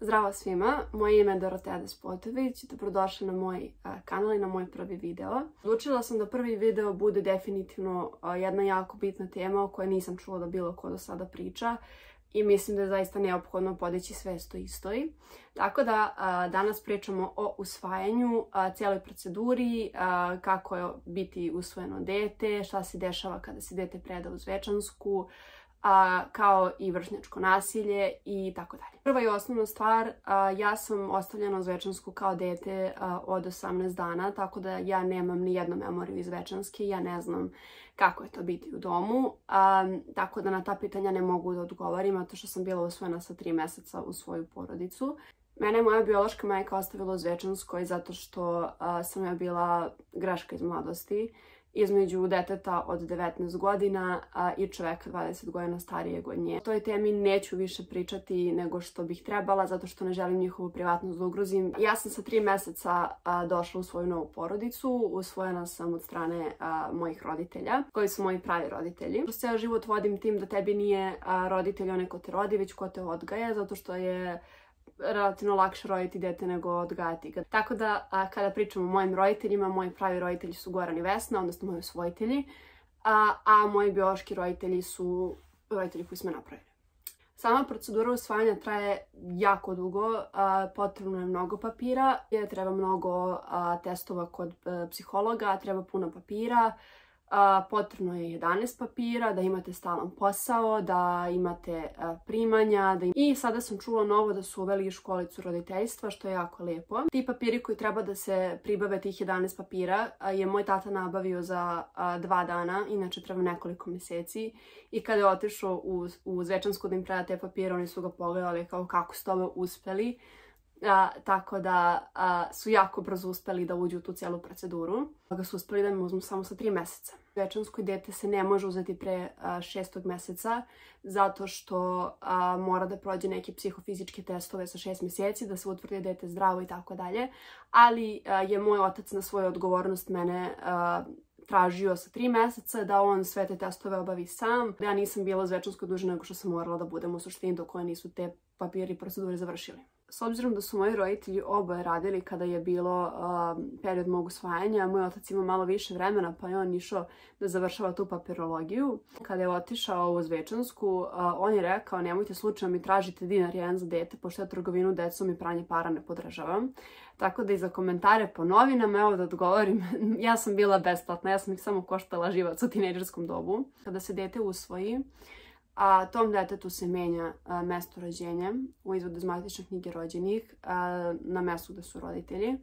Zdravo svima, moje ime je Dorotea Despotović, dobrodošli na moj kanal i na moj prvi video. Odlučila sam da prvi video bude definitivno jedna jako bitna tema o kojoj nisam čula da bilo ko do sada priča i mislim da je zaista neophodno podići svest o istoj. Tako da danas pričamo o usvajanju, cijeloj proceduri, kako je biti usvojeno dete, šta se dešava kada se dete preda u Zvečansku, kao i vršnjačko nasilje i tako dalje. Prva i osnovna stvar, ja sam ostavljena u Zvečansku kao dete od 18 dana, tako da ja nemam ni jednu memoriju iz Zvečanske, ja ne znam kako je to biti u domu, tako da na ta pitanja ne mogu da odgovorim, zato što sam bila usvojena sa 3 mjeseca u svoju porodicu. Mene je moja biološka majka ostavila u Zvečanskoj zato što sam ja bila greška iz mladosti, između deteta od 19 godina i čoveka 20 godina starijeg od nje. O toj temi neću više pričati nego što bih trebala, zato što ne želim njihovu privatnost da ugrozim. Ja sam sa 3 mjeseca došla u svoju novu porodicu, usvojena sam od strane mojih roditelja, koji su moji pravi roditelji. Kroz ceo život vodim tim da tebi nije roditelj onaj ko te rodi, već ko te odgaja, zato što je relativno lakše roditi dete nego odgajati ga. Tako da kada pričamo o mojim roditeljima, moji pravi roditelji su Goran i Vesna, odnosno moji usvojitelji, a moji biološki roditelji su roditelji koji smo napravili. Sama procedura usvajanja traje jako dugo, potrebno je mnogo papira, treba mnogo testova kod psihologa, treba puno papira, potrebno je 11 papira, da imate stalan posao, da imate primanja. I sada sam čula novo da su uveli i školicu roditeljstva, što je jako lijepo. Ti papiri koji treba da se pribave, tih 11 papira, je moj tata nabavio za 2 dana, inače treba nekoliko mjeseci. I kada je otišao u Zvečansku da im preda te papire, oni su ga pogledali kao kako ste ovo uspeli. Tako da su jako brzo uspeli da uđu u tu cijelu proceduru. Ga su uspeli da mi uzmu samo sa 3 mjeseca. Zvečanskoj dete se ne može uzeti pre 6. mjeseca zato što mora da prođe neke psihofizičke testove sa 6 mjeseci, da se utvrdi dete zdravo i tako dalje. Ali je moj otac na svoju odgovornost mene tražio sa 3 mjeseca da on sve te testove obavi sam. Ja nisam bila u Zvečanskoj duže nego što sam morala da budem u suštini dok oni nisu te papiri i procedure završili. S obzirom da su moji roditelji oboje radili kada je bilo period mog usvajanja, moj otac ima malo više vremena pa je on išao da završava tu papirologiju. Kada je otišao u Zvečansku, on je rekao nemojte slučajno mi tražite dinar jedan za dete, pošto ja trgovinu decom i pranje para ne podržavam. Tako da i za komentare po novinama, evo da odgovorim, ja sam bila besplatna, ja sam ih samo koštala živac u tinejdžerskom dobu. Kada se dete usvoji, tom detetu se menja mesto rođenja u izvodu iz matične knjige rođenih na mjestu gdje su roditelji.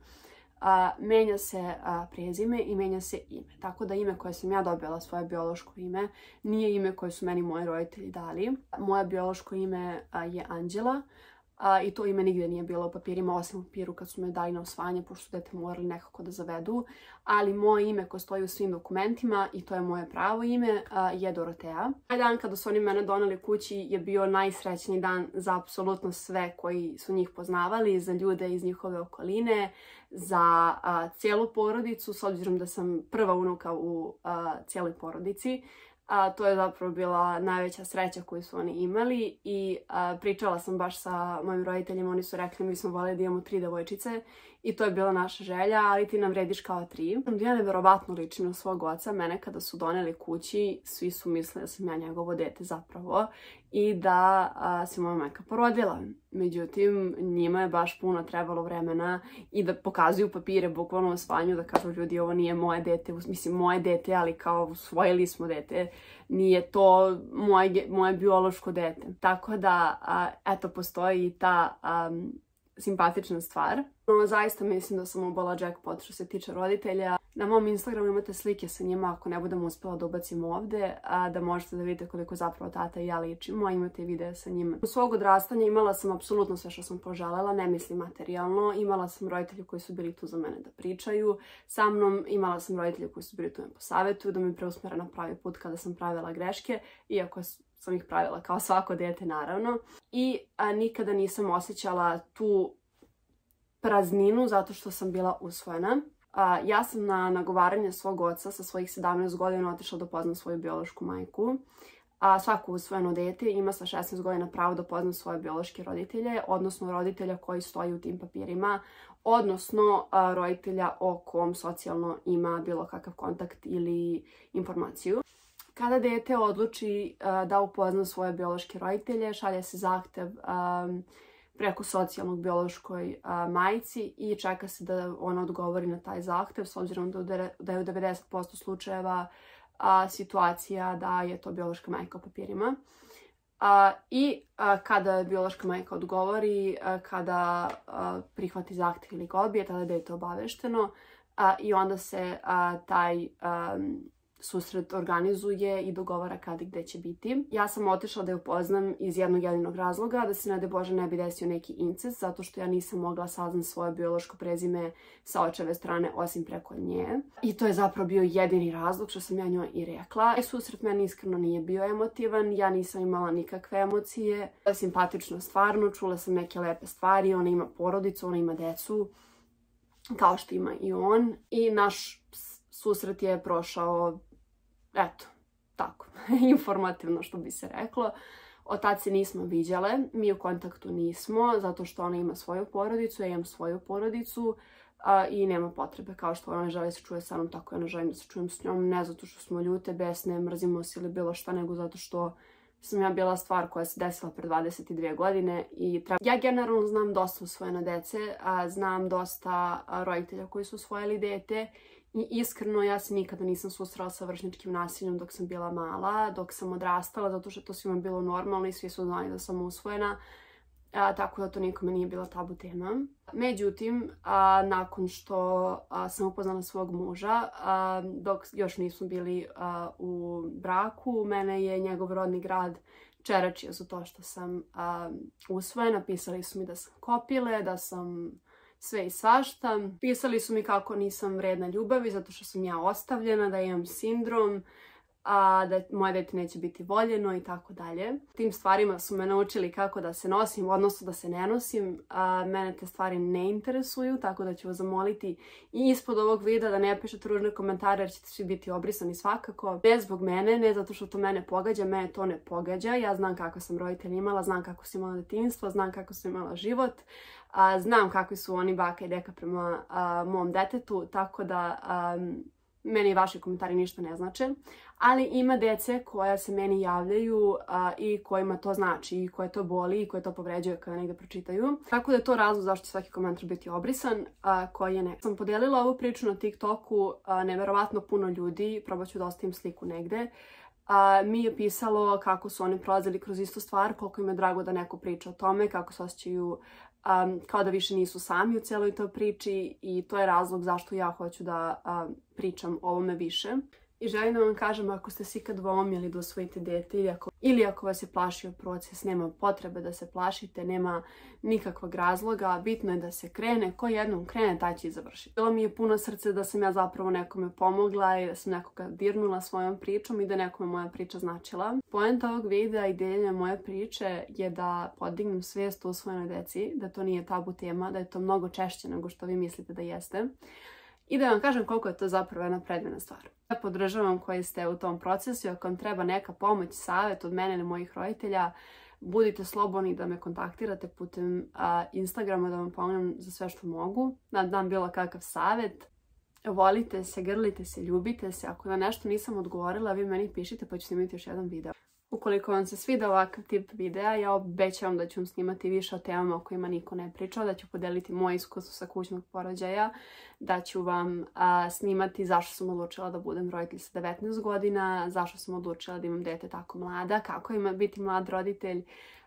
Menja se prezime i menja se ime. Tako da ime koje sam ja dobila, svoje biološko ime, nije ime koje su meni moji roditelji dali. Moje biološko ime je Anđela. I to ime nigdje nije bilo u papirima, osim u papiru kad su me dali na usvajanje, pošto su dete morali nekako da zavedu. Ali moje ime koje stoji u svim dokumentima, i to je moje pravo ime, je Dorotea. Taj dan kada su oni mene doneli kući je bio najsrećniji dan za apsolutno sve koji su njih poznavali, za ljude iz njihove okoline, za cijelu porodicu, s obzirom da sam prva unuka u cijeloj porodici. To je zapravo bila najveća sreća koju su oni imali i pričala sam baš sa mojim roditeljima, oni su rekli mi smo voljeli da imamo 3 devojčice i to je bila naša želja, ali ti nam vrediš kao 3. Ja nevjerovatno ličim na svog oca, mene kada su doneli kući, svi su mislili da sam ja njegovo dete zapravo i da se moja majka porodila. Međutim, njima je baš puno trebalo vremena i da pokazuju papire bukvalno u usvajanju, da kažu ljudi ovo nije moje dete, mislim moje dete, ali kao usvojili smo dete, nije to moje biološko dete. Tako da, eto, postoji i ta simpatična stvar. Zaista mislim da sam obala jackpot što se tiče roditelja. Na mom Instagramu imate slike sa njima, ako ne budem uspjela da ubacim ovdje, da možete da vidite koliko zapravo tata i ja ličimo, imate videa sa njima. U svog odrastanja imala sam apsolutno sve što sam poželjela, ne mislim materijalno. Imala sam roditelje koji su bili tu za mene da pričaju sa mnom, imala sam roditelje koji su bili tu da me posavjetuju, da me preusmere na pravi put kada sam pravila greške, iako sam ih pravila kao svako dete naravno. I nikada nisam osjećala tu prazninu zato što sam bila usvojena. Ja sam na nagovaranje svog oca sa svojih 17 godina otišla da upoznam svoju biološku majku. svako usvojeno dete ima sa 16 godina pravo da upozna svoje biološke roditelje, odnosno roditelja koji stoji u tim papirima, odnosno roditelja o kom socijalno ima bilo kakav kontakt ili informaciju. Kada dete odluči da upozna svoje biološke roditelje, šalje se zahtev preko socijalnog biološkoj majci i čeka se da ona odgovori na taj zahtev, s obzirom da je u 90% slučajeva situacija da je to biološka majka u papirima. Kada biološka majka odgovori, kada prihvati zahtev ili ga odbije, tada je dete obavešteno i onda se taj susret organizuje i dogovara kada i gde će biti. Ja sam otišla da je upoznam iz jednog jedinog razloga, da se ne daj Bože ne bi desio neki incest, zato što ja nisam mogla saznam svoje biološko prezime sa očeve strane osim preko nje. I to je zapravo bio jedini razlog što sam ja njoj i rekla. Susret meni iskreno nije bio emotivan, ja nisam imala nikakve emocije. Simpatično stvarno, čula sam neke lepe stvari, ona ima porodicu, ona ima decu, kao što ima i on. I naš susret je prošao, eto, tako, informativno što bi se reklo. Od tad se nismo viđale, mi u kontaktu nismo, zato što ona ima svoju porodicu, ja imam svoju porodicu i nema potrebe. Kao što ona ne želi se čuje sa mnom, tako ja ne želim da se čujem s njom, ne zato što smo ljute, besne, mrzimo se ili bilo šta, nego zato što sam ja bila stvar koja se desila pre 22 godine i ja generalno znam dosta usvojene dece, znam dosta roditelja koji su usvojili dete. I iskreno, ja se nikada nisam susrela sa vršnjačkim nasiljem dok sam bila mala, dok sam odrastala, zato što to svima bilo normalno i svi su znali da sam usvojena, tako da to nikome nije bila tabu tema. Međutim, nakon što sam upoznala svog muža, dok još nismo bili u braku, mene je njegov rodni grad čeračio za to što sam usvojena. Pisali su mi da sam kopile, da sam sve i svašta. Pisali su mi kako nisam vredna ljubavi zato što sam ja ostavljena, da imam sindrom, da moje dete neće biti voljeno i tako dalje. Tim stvarima su me naučili kako da se nosim, odnosno da se ne nosim. Mene te stvari ne interesuju, tako da ću vas zamoliti i ispod ovog videa da ne pišete ružne komentare jer ćete svi biti obrisani svakako. Ne zbog mene, ne zato što to mene pogađa, mene to ne pogađa. Ja znam kako sam roditelj imala, znam kako sam imala detinjstvo, znam kako sam imala život. Znam kakvi su oni baka i deka prema mom detetu, tako da meni vaši komentari ništa ne znače. Ali ima dece koja se meni javljaju i kojima to znači i koje to boli i koje to povređuje kada negde pročitaju. Tako da je to razlog zašto će svaki komentar biti obrisan, koji je ne. Sam podijelila ovu priču na TikToku, neverovatno puno ljudi, probat ću da ostavim sliku negde. Mi je pisalo kako su oni prolazili kroz istu stvar, koliko im je drago da neko priča o tome, kako se osjećaju kao da više nisu sami u cijeloj toj priči i to je razlog zašto ja hoću da pričam o ovome više. I želim da vam kažem, ako ste se ikad dvoumili da usvojite dete ili ako vas je plašio proces, nema potrebe da se plašite, nema nikakvog razloga, bitno je da se krene, ko jednom krene, taj će i završiti. Bilo mi je puno srce da sam ja zapravo nekome pomogla i da sam nekoga dirnula svojom pričom i da nekome moja priča značila. Poenta ovog videa i deljenja moje priče je da podignem svijest o usvojenoj deci, da to nije tabu tema, da je to mnogo češće nego što vi mislite da jeste. I da vam kažem koliko je to zapravo jedna predivna stvar. Ja podržavam koji ste u tom procesu. Ako vam treba neka pomoć, savjet od mene ili mojih roditelja, budite slobodni da me kontaktirate putem Instagrama da vam pomognem za sve što mogu. Da dam bilo kakav savjet. Volite se, grlite se, ljubite se. Ako na nešto nisam odgovorila, vi meni pišite pa ću snimiti još jedan video. Ukoliko vam se svida ovakav tip videa, ja obećavam da ću vam snimati više o temama o kojima niko ne pričao, da ću podeliti moje iskustvo sa kućnog porođaja, da ću vam snimati zašto sam odlučila da budem roditelj sa 19 godina, zašto sam odlučila da imam dete tako mlada, kako ima biti mlad roditelj,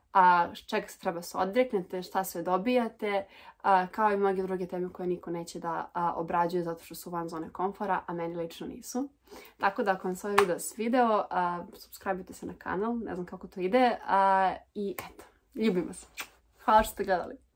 čega se treba se odreknete, šta sve dobijate, kao i mnoge druge teme koje niko neće da obrađuje zato što su van zone komfora, a meni lično nisu. Tako da ako vam se ovaj video svideo, subscribe-ite se na kanal, ne znam kako to ide, i eto, ljubim vas. Hvala što ste gledali.